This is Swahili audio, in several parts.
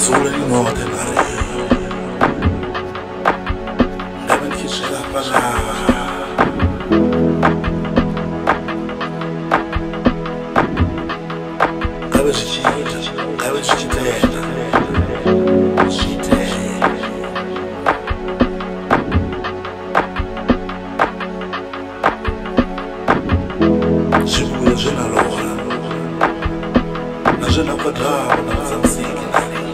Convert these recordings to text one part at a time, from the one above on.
Sole di notte n'arrivo, never chi ce la farà. Cabeça de terra, Shibuya jena loha, na jena quadrado, na zanziki na li.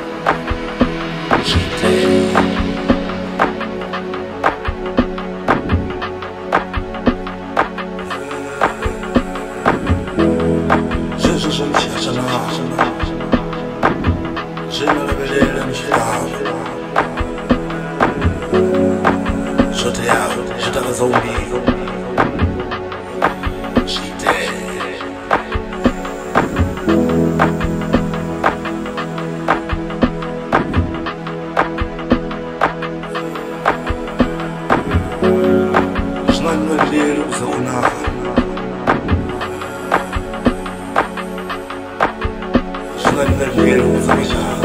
Jena la vedere mi scilavo, joteavo, jotava zombigo. Знаю, закона. Знаю, закона.